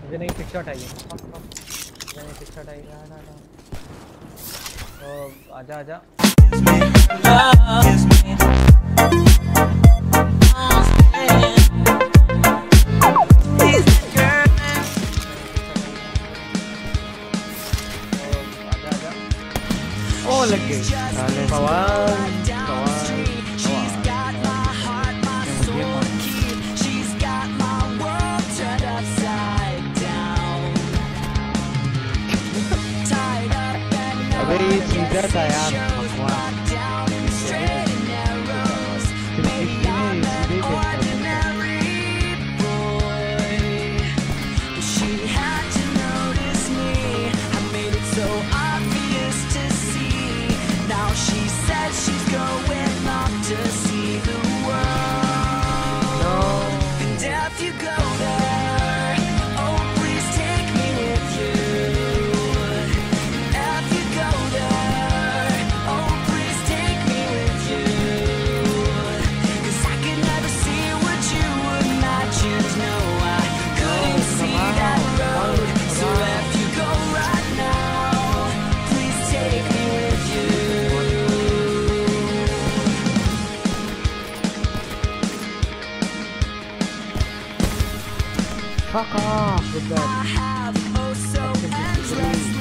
मुझे नहीं six shot I है, मुझे नहीं सिक्स शॉट आई है। ओ आजा आजा ओ लग गई पवन सीधा था यार भगवान Fuck off with that.